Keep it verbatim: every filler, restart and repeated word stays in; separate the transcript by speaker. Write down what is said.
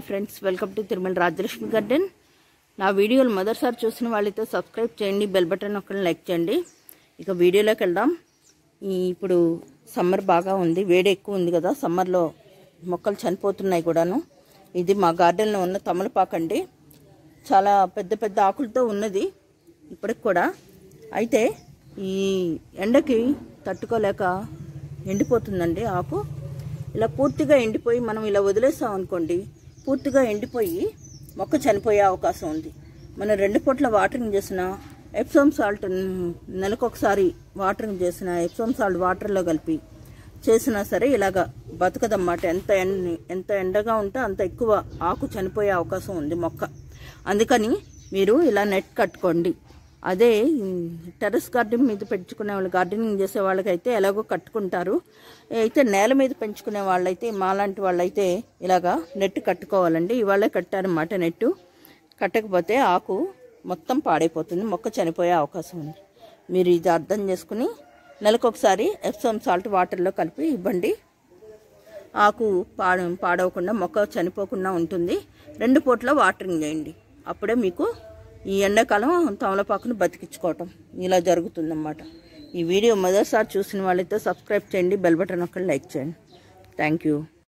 Speaker 1: Friends, welcome to Tirumala Rajalakshmi garden. నా వీడియోలు మొదటిసారి చూసిన వాళ్ళైతే సబ్స్క్రైబ్ చేయండి, బెల్ బటన్ ఒకటి లైక్ చేయండి. ఇక వీడియోలోకి వెళ్దాం. ఈ ఇప్పుడు సమ్మర్ బాగా ఉంది, వేడి ఎక్కువ ఉంది కదా, సమ్మర్లో మొక్కలు చనిపోతున్నాయి కూడాను. ఇది మా గార్డెన్లో ఉన్న తమలపాకు అండి. చాలా పెద్ద పెద్ద ఆకులతో ఉన్నది ఇప్పటికి కూడా. అయితే ఈ ఎండకి తట్టుకోలేక ఎండిపోతుందండి ఆకు. ఇలా పూర్తిగా ఎండిపోయి మనం ఇలా వదిలేసాం అనుకోండి, పూర్తిగా ఎండిపోయి మొక్క చనిపోయే అవకాశం ఉంది. మనం రెండు పూట్ల వాటరింగ్ చేసిన ఎప్సోమ్ సాల్ట్ నెలకొకసారి వాటరింగ్ చేసిన ఎప్సోమ్ సాల్ట్ వాటర్లో కలిపి చేసినా సరే ఇలాగ బతకదన్నమాట. ఎంత ఎండ ఎంత ఎండగా ఉంటే అంత ఎక్కువ ఆకు చనిపోయే అవకాశం ఉంది మొక్క. అందుకని మీరు ఇలా నెట్ కట్టుకోండి. అదే టెర్రస్ గార్డెన్ మీద పెంచుకునే వాళ్ళు, గార్డెనింగ్ చేసే వాళ్ళకైతే ఎలాగో కట్టుకుంటారు. అయితే నేల మీద పెంచుకునే వాళ్ళైతే, మాలాంటి వాళ్ళైతే ఇలాగా నెట్ కట్టుకోవాలండి. ఇవాళే కట్టారన్నమాట నెట్టు. కట్టకపోతే ఆకు మొత్తం పాడైపోతుంది, మొక్క చనిపోయే అవకాశం ఉంది. మీరు ఇది అర్థం చేసుకుని నెలకొకసారి ఎప్సోమ్ సాల్ట్ వాటర్లో కలిపి ఇవ్వండి. ఆకు పాడ పాడవకుండా మొక్క చనిపోకుండా ఉంటుంది. రెండు పూట్ల వాటరింగ్ చేయండి. అప్పుడే మీకు ఈ ఎండాకాలం తమలపాకును బతికించుకోవటం ఇలా జరుగుతుందన్నమాట. ఈ వీడియో మొదటిసారి చూసిన వాళ్ళైతే సబ్స్క్రైబ్ చేయండి, బెల్ బటన్ ఒకటి లైక్ చేయండి. Thank you.